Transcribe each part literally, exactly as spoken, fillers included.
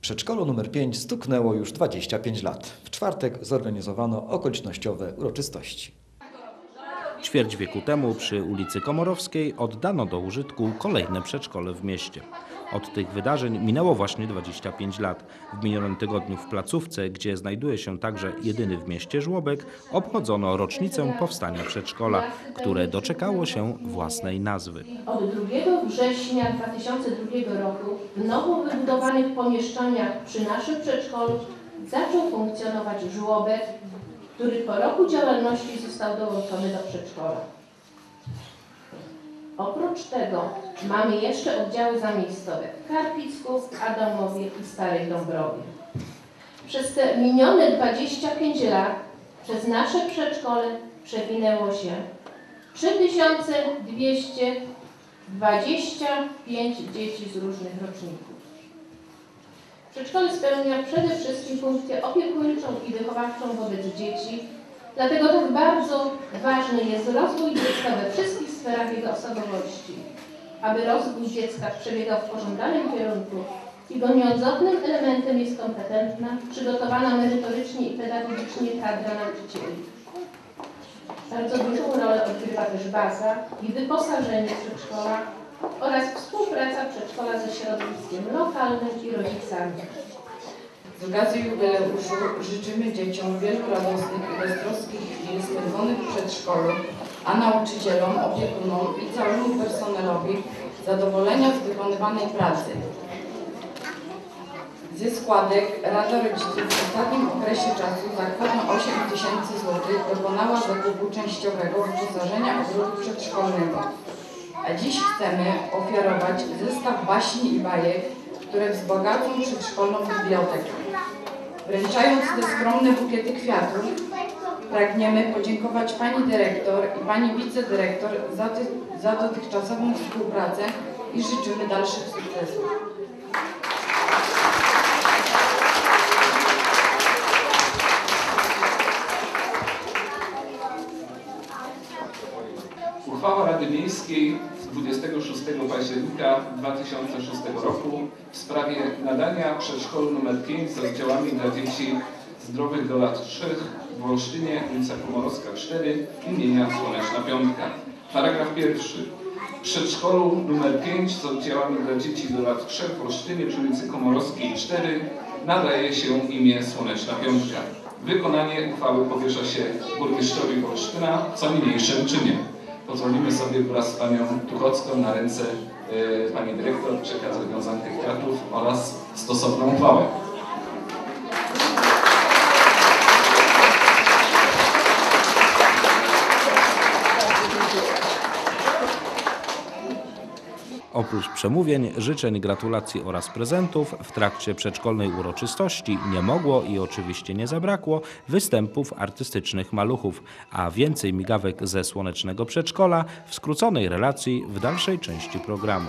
Przedszkolu numer pięć stuknęło już dwadzieścia pięć lat. W czwartek zorganizowano okolicznościowe uroczystości. Ćwierć wieku temu przy ulicy Komorowskiej oddano do użytku kolejne przedszkole w mieście. Od tych wydarzeń minęło właśnie dwadzieścia pięć lat. W minionym tygodniu w placówce, gdzie znajduje się także jedyny w mieście żłobek, obchodzono rocznicę powstania przedszkola, które doczekało się własnej nazwy. Od drugiego września dwa tysiące drugiego roku w nowo wybudowanych pomieszczeniach przy naszym przedszkolu zaczął funkcjonować żłobek, który po roku działalności został dołączony do przedszkola. Oprócz tego mamy jeszcze oddziały zamiejscowe w Karpicku, Adamowie i Starej Dąbrowie. Przez te minione dwadzieścia pięć lat przez nasze przedszkole przewinęło się trzy tysiące dwieście dwadzieścia pięć dzieci z różnych roczników. Przedszkole spełnia przede wszystkim funkcję opiekuńczą i wychowawczą wobec dzieci, dlatego tak bardzo ważny jest rozwój dziecka we wszystkich sferach jego osobowości. Aby rozwój dziecka przebiegał w pożądanym kierunku, jego nieodzownym elementem jest kompetentna, przygotowana merytorycznie i pedagogicznie kadra nauczycieli. Bardzo dużą rolę odgrywa też baza i wyposażenie przedszkola oraz współpraca przedszkola ze środowiskiem lokalnym i rodzicami. Z okazji jubileuszu życzymy dzieciom wielu radosnych i beztroskich chwil spędzonych w przedszkolu, a nauczycielom, opiekunom i całemu personelowi zadowolenia z wykonywanej pracy. Ze składek Rada Rodziców w ostatnim okresie czasu za kwotę osiem tysięcy złotych dokonała zakupu częściowego wyposażenia ogrodu przedszkolnego. A dziś chcemy ofiarować zestaw baśni i bajek, które wzbogacą przedszkolną bibliotekę. Wręczając te skromne bukiety kwiatów, pragniemy podziękować Pani Dyrektor i Pani Wicedyrektor za, ty, za dotychczasową współpracę i życzymy dalszych sukcesów. Uchwała Rady Miejskiej z dwudziestego szóstego października dwa tysiące szóstego roku w sprawie nadania przedszkolu numer pięć z oddziałami dla dzieci zdrowych do lat trzech w Olsztynie, ulica Komorowska cztery imienia Słoneczna Piątka. Paragraf pierwszy. Przedszkolu numer pięć z oddziałami dla dzieci do lat trzech w Olsztynie przy ulicy Komorowskiej cztery nadaje się imię Słoneczna Piątka. Wykonanie uchwały powierza się burmistrzowi Olsztyna, co niniejszym czynię. Pozwolimy sobie wraz z Panią Tuchocką na ręce y, Pani Dyrektor przekazać wiązankę kwiatów oraz stosowną uchwałę. Oprócz przemówień, życzeń, gratulacji oraz prezentów w trakcie przedszkolnej uroczystości nie mogło i oczywiście nie zabrakło występów artystycznych maluchów, a więcej migawek ze Słonecznego Przedszkola w skróconej relacji w dalszej części programu.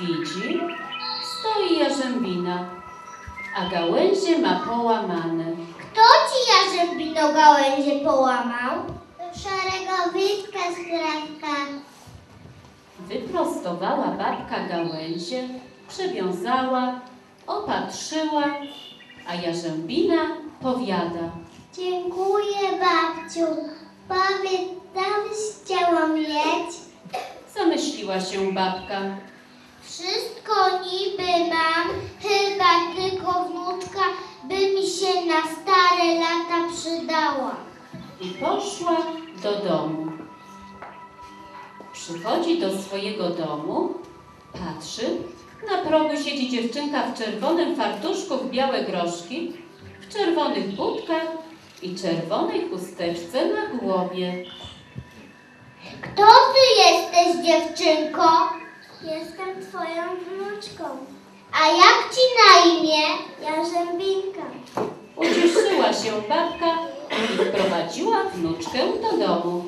widzi, stoi jarzębina, a gałęzie ma połamane. Kto ci jarzębino gałęzie połamał? Szeregowiczka skrawka. Wyprostowała babka gałęzie, przywiązała, opatrzyła, a jarzębina powiada. Dziękuję, babciu. Powiedz, co byś chciała mieć? Zamyśliła się babka. Wszystko niby mam, chyba tylko wnuczka by mi się na stare lata przydała. I poszła do domu. Przychodzi do swojego domu, patrzy, na progu siedzi dziewczynka w czerwonym fartuszku w białe groszki, w czerwonych budkach i czerwonej chusteczce na głowie. Kto ty jesteś, dziewczynko? Jestem twoją wnuczką. A jak ci na imię? Jarzębinka. Ucieszyła się babka i wprowadziła wnuczkę do domu.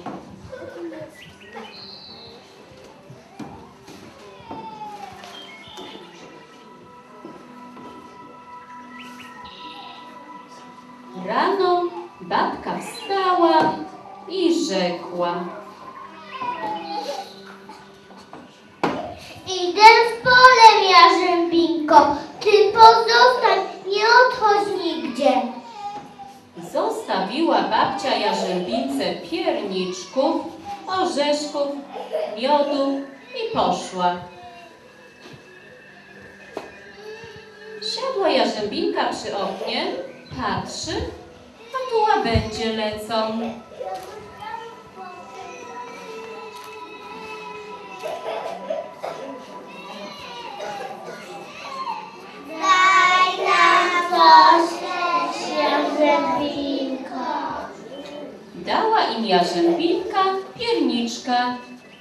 Rano babka wstała i rzekła. Idę w pole, Jarzębinko. Ty pozostań, nie odchodź nigdzie. Zostawiła babcia jarzębince pierniczków, orzeszków, miodu i poszła. Siadła jarzębinka przy oknie, patrzy, a tu łabędzie lecą. Daj nam coś, Jarzębinko. Dała im jarzębinka pierniczka.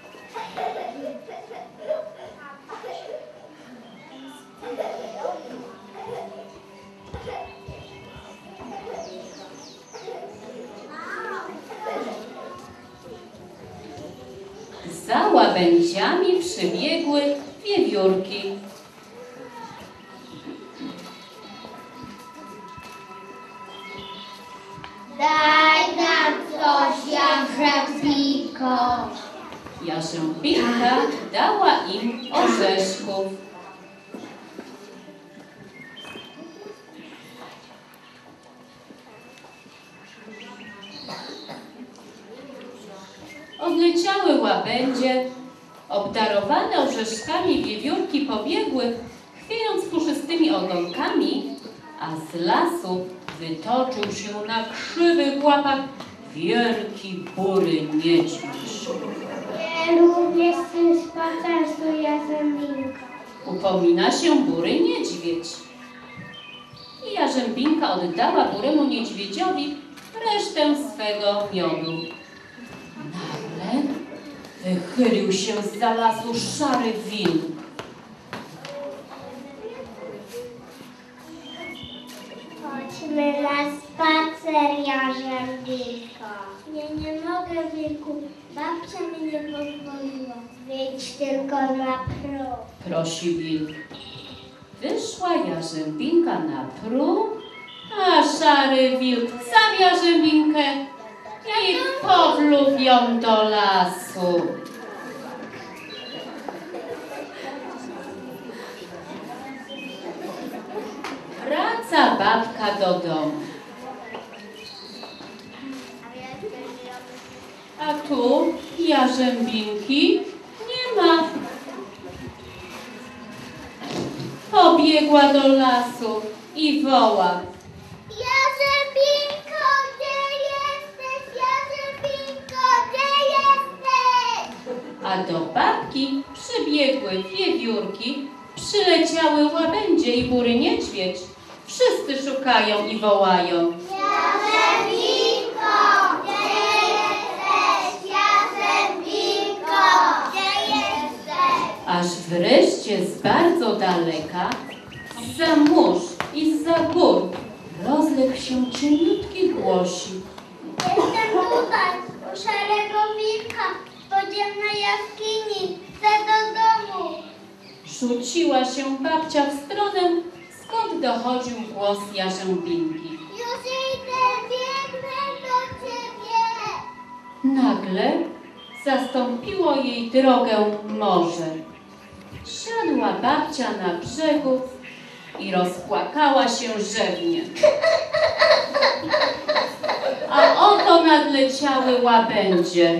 Za łabędziami przybiegły wiewiórki. Daj nam coś, Jarzębinko. Jarzębinka dała im orzeszków. Odleciały łabędzie, obdarowane orzeszkami wiewiórki pobiegły, chwiejąc puszystymi ogonkami, a z lasu wytoczył się na krzywych łapach wielki bury niedźwiedź. Ja również chcę spacerstwo, Jarzębinko. Upomina się bury niedźwiedź. I jarzębinka oddała buremu niedźwiedziowi resztę swego miodu. Nagle wychylił się zza lasu szary wilk. Chodźmy na spacer, Jarzębinko. Ja nie mogę, wilku. Babcia mi nie pozwoliła. Wyjdź tylko na próg. Prosi wilk. Wyszła jarzębinka na próg, a szary wilk sam jarzębinkę i powlókł ją do lasu. Wraca babka do domu. A tu jarzębinki nie ma. Pobiegła do lasu i woła. Jarzębinko, gdzie jesteś? Jarzębinko, gdzie jesteś? A do babki przybiegły wiewiórki, przyleciały łabędzie i bury niedźwiedź. Wszyscy szukają i wołają. Jarzębinko, gdzie jesteś? Jarzębinko, gdzie jesteś? Aż wreszcie z bardzo daleka, zza mórz i zza gór rozległ się cieniutki głosik. Jestem tutaj, u szarego wilka, w podziemnej jaskini, chcę do domu. Rzuciła się babcia w stronę, skąd dochodził głos Jarzębinki. Już idę, biegnę do ciebie. Nagle zastąpiło jej drogę morze. Siadła babcia na brzegu i rozpłakała się rzewnie. A oto nadleciały łabędzie.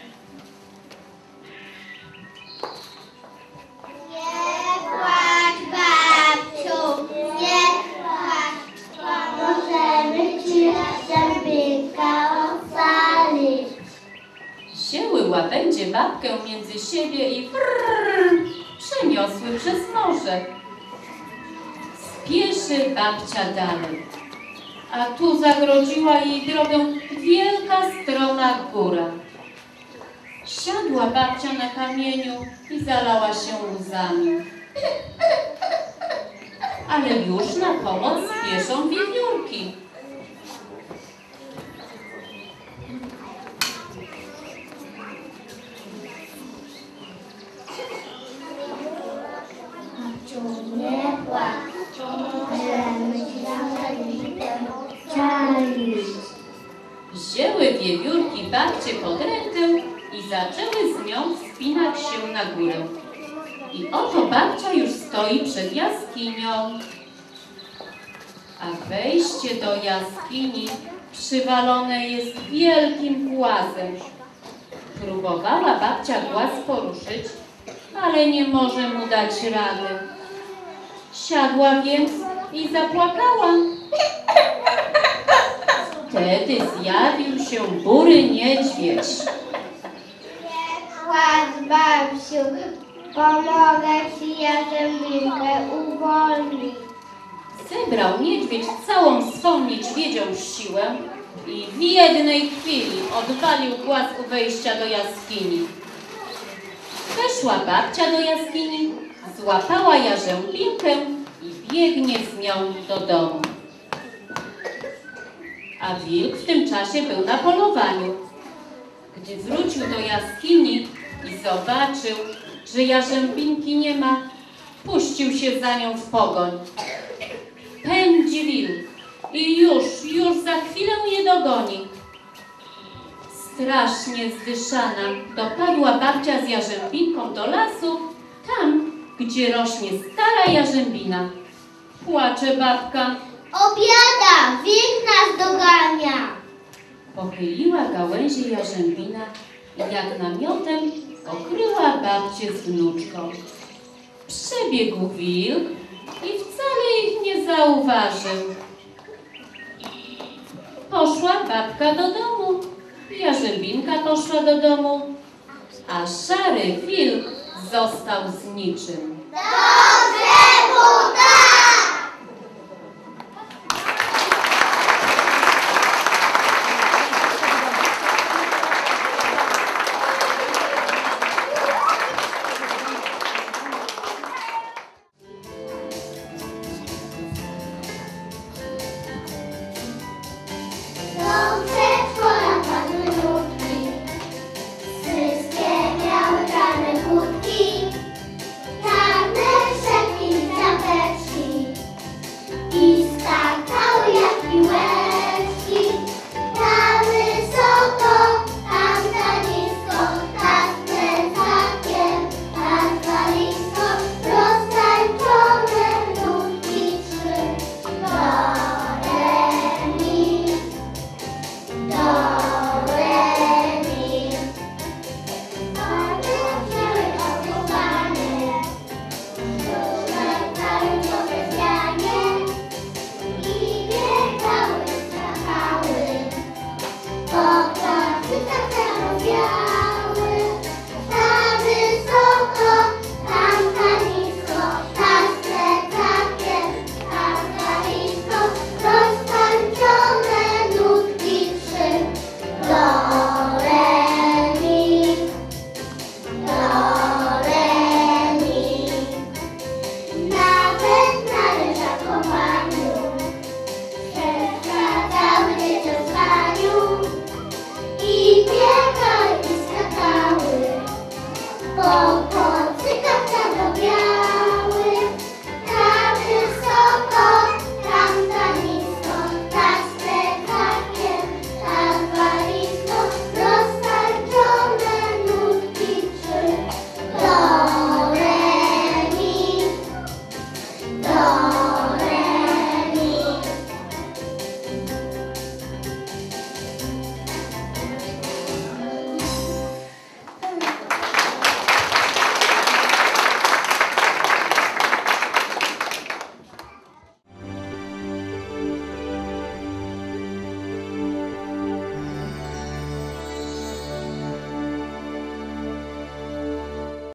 Nie płacz, babciu, nie płacz. Pomożemy ci Jarzębinka ocalić. Wzięły łabędzie babkę między siebie i frrr, przeniosły przez morze. Spieszy babcia dalej, a tu zagrodziła jej drogę wielka, stroma góra. Siadła babcia na kamieniu i zalała się łzami. Ale już na pomoc spieszą wiewiórki. Nie płacz, pomożemy ci Jarzębinka ocalić. Wzięły wiewiórki babcię pod rękę i zaczęły z nią wspinać się na górę. I oto babcia już stoi przed jaskinią. A wejście do jaskini przywalone jest wielkim głazem. Próbowała babcia głaz poruszyć, ale nie może mu dać rady. Siadła więc i zapłakała. Wtedy zjawił się bury niedźwiedź. Nie płacz, babciu, pomogę ci Jarzębinkę uwolnić. Zebrał niedźwiedź całą swą niedźwiedzią siłę i w jednej chwili odwalił głaz u wejścia do jaskini. Weszła babcia do jaskini, złapała Jarzębinkę i biegnie z nią do domu. A wilk w tym czasie był na polowaniu. Gdy wrócił do jaskini i zobaczył, że Jarzębinki nie ma, puścił się za nią w pogoń. Pędzi wilk i już, już za chwilę je dogoni. Strasznie zdyszana dopadła babcia z Jarzębinką do lasu, tam, gdzie rośnie stara jarzębina. Płacze babka. Obiada, wilk nas dogania. Pochyliła gałęzie jarzębina i jak namiotem okryła babcię z wnuczką. Przebiegł wilk i wcale ich nie zauważył. Poszła babka do domu, Jarzębinka poszła do domu, a szary wilk został z niczym.